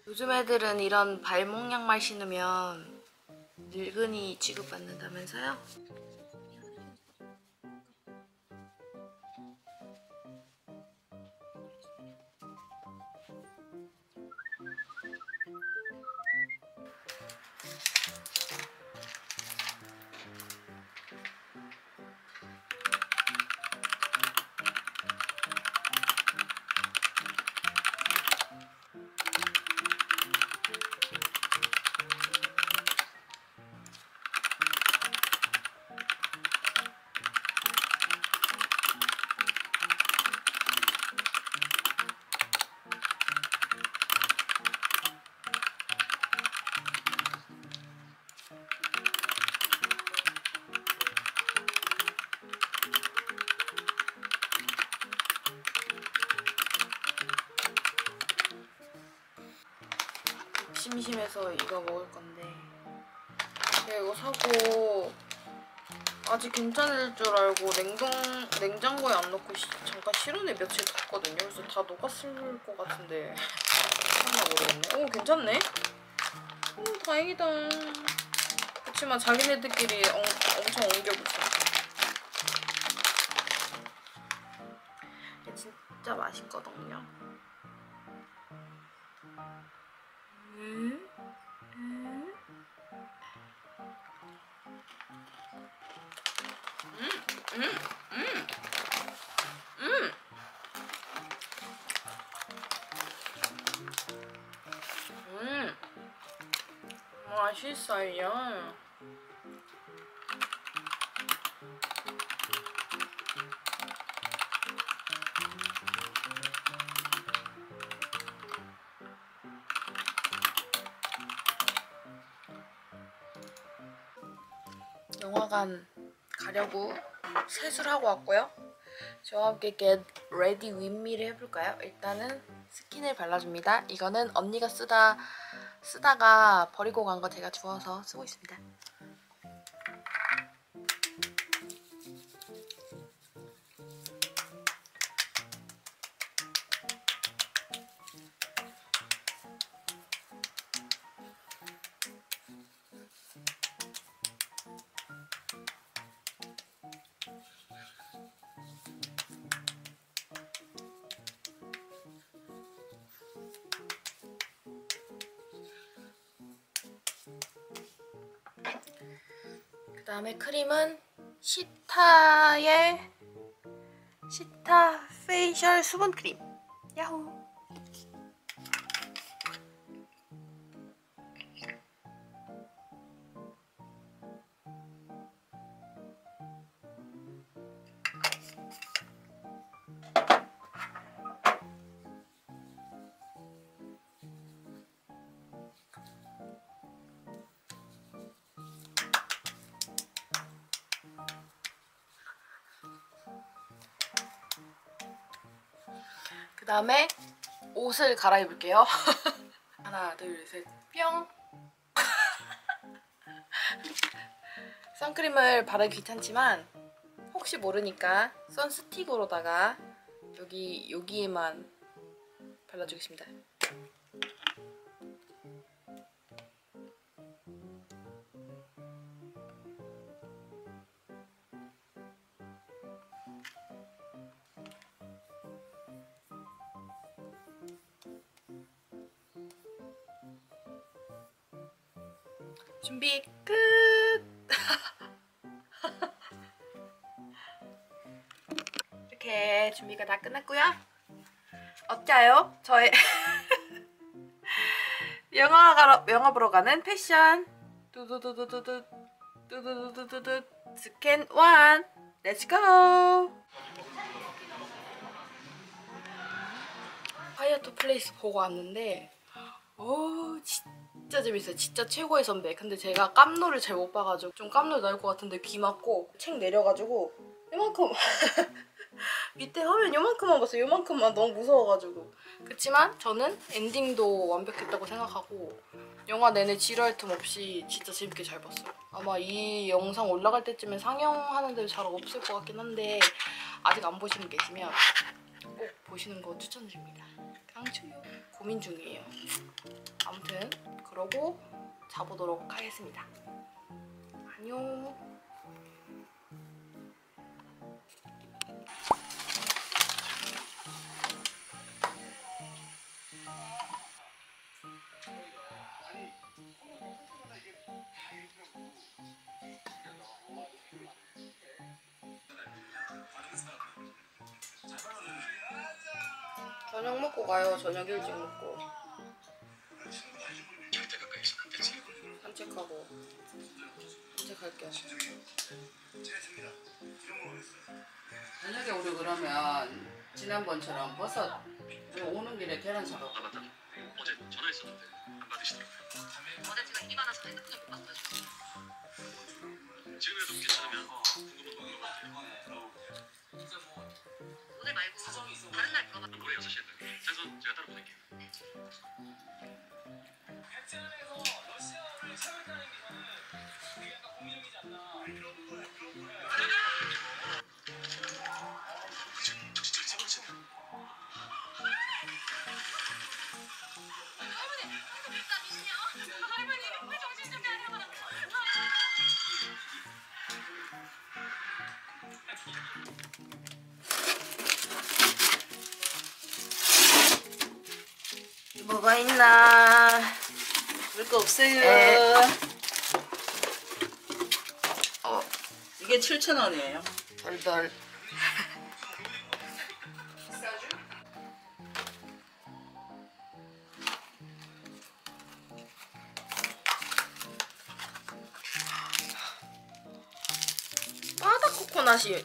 요즘 애들은 이런 발목 양말 신으면 늙은이 취급받는다면서요? 심심해서 이거 먹을 건데 제가 이거 사고 아직 괜찮을 줄 알고 냉장고에 안 넣고 잠깐 실온에 며칠 뒀거든요. 그래서 다 녹았을 것 같은데 괜찮나 모르겠네. 오, 괜찮네. 오, 다행이다. 그렇지만 자기네들끼리 엄청 엉겨붙여. 이게 진짜 맛있거든요. 맛있어요. 영화관 가려고 세수를 하고 왔고요. 저와 함께 Get Ready With Me를 해볼까요? 일단은 스킨을 발라줍니다. 이거는 언니가 쓰다가 버리고 간 거 제가 주워서 쓰고 있습니다. 그 다음에 크림은 시타 페이셜 수분 크림. 야호. 그 다음에 옷을 갈아입을게요. 하나, 둘, 셋, 뿅! 선크림을 바르기 귀찮지만 혹시 모르니까 선스틱으로다가 여기에만 발라주겠습니다. 준비 끝! 이렇게 준비가 다 끝났고요. 어때요? 저의 영화 보러 가는 패션 두두두두두두 스캔 1 렛츠고! 파이어토 플레이스 보고 왔는데 진짜 재밌어요. 진짜 최고의 선배. 근데 제가 깜놀을 잘 못 봐가지고 좀 깜놀 나올 것 같은데 귀 막고 책 내려가지고 요만큼 밑에 화면 요만큼만 봤어요. 요만큼만. 너무 무서워가지고. 그치만 저는 엔딩도 완벽했다고 생각하고 영화 내내 지루할 틈 없이 진짜 재밌게 잘 봤어요. 아마 이 영상 올라갈 때쯤엔 상영하는 데도 잘 없을 것 같긴 한데 아직 안 보시는 분 계시면 꼭 보시는 거 추천드립니다. 깡추요. 고민 중이에요. 아무튼 그러고 자보도록 하겠습니다. 안녕. 저녁 먹고 가요. 저녁 일찍 먹고 산책할게요. 저녁에 우리 그러면 지난번처럼 버섯 오는 길에 계란 사갖고. 아 맞다. 어제 전화했었는데 안 받으시더라고요. 어제 제가 일이 많아서 핸드폰을 못 봤어요. 지금이라도 괜찮으면 궁금한 거 물어봐도 돼요. 오늘 말고 다른 날 물어봐. 모레 6시에 생선 제가 따로 보낼게요. 진짜 이상하시네. 할머니 왜 정신 좀 차려. 뭐가 있나? 별거 없어요. 네. 이게 7,000원이에요. 덜덜. 바다 코코넛이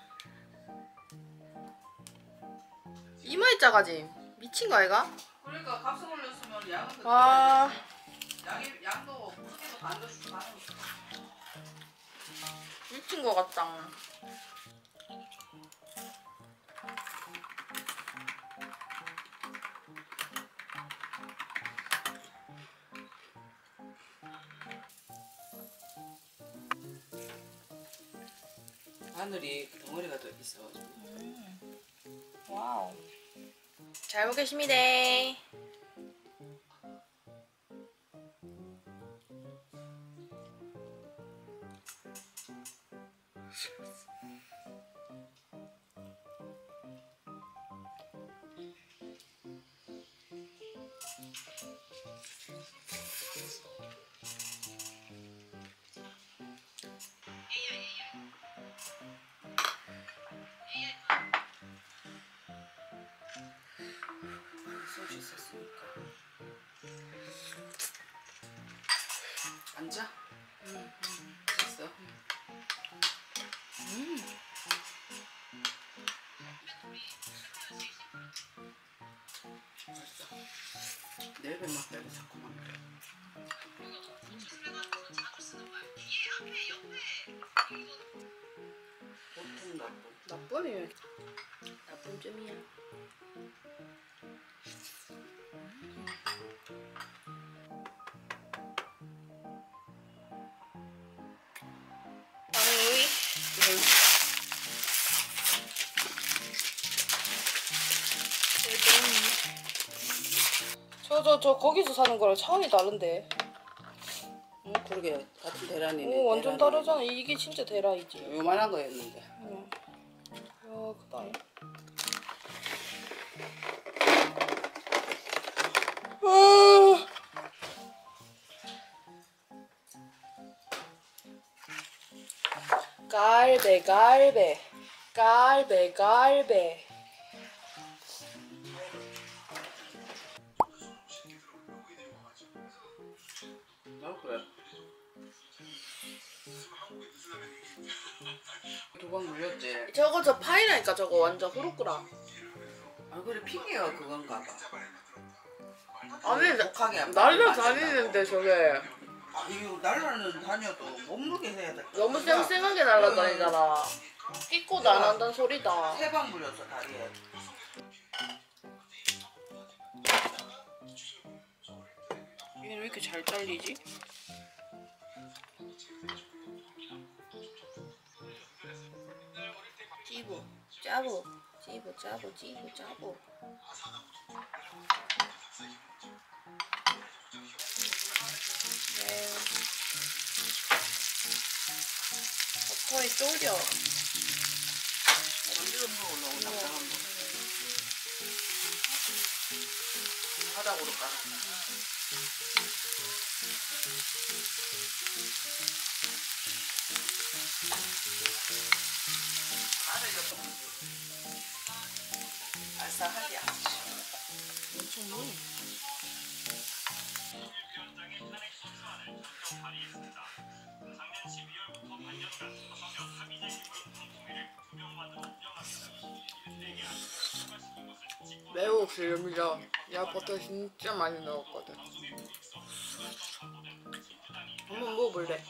이마이 작아지. 미친 거 아이가? 그러니까 값을 올렸으면 양은 더 와. 양도 크게도 반도 주고 반도 주고. 미친 거 같다. 마늘이 덩어리가 더 있어가지고. 와우. 잘 먹겠습니다. 소주 있었으니까. 앉아. 됐어. 내 배만 빼고 자꾸만 그래. 보통 나쁜. 나쁜 점이야. 아니, 저 거기서 사는 거랑 차원이 다른데. 그러게 같은 대란이네. 오, 완전 대란이. 다르잖아. 이게 진짜 대라이지. 요만한 거였는데. 응. 야, 크다. 갈배, 갈배, 갈배, 갈배. 그래. 두 번 물렸지. 저거 저 파이라니까 저거 완전 후루꾸라. 아 그래 핑계가 그건가 봐. 아니 독하게 안 날라다니는데 저게 이거 날라는 다녀도 몸무게 해야 돼. 너무 쌩쌩하게 날라다니잖아. 끼꼬도 안 한다는 소리다. 세 방 물렸어 다리에. 얘는 왜 이렇게 잘 잘리지? 찌부, 짜부, 찌부짜부 찌부짜부. 네. 버터에 졸여. 만들어 먹으려고 답답한 거. 바닥으로 깔아. 아래 좀 알싸하게 하지. 천천히. 매우 기름이죠. 야 버터 진짜 많이 넣었거든. 한번 먹어볼래?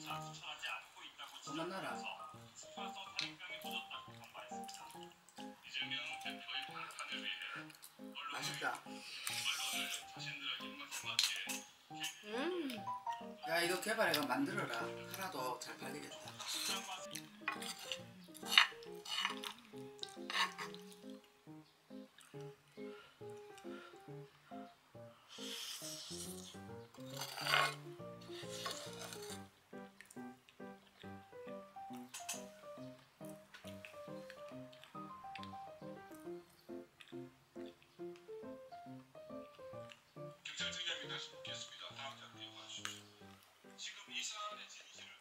그만 놔라. 맛있다. 야 이거 개발해가 만들어라. 하나도 잘 팔리겠다. 경찰 특위합니다. 묻겠습니다. 다음 자료 이용하십시오. 지금 이 사안의 진실을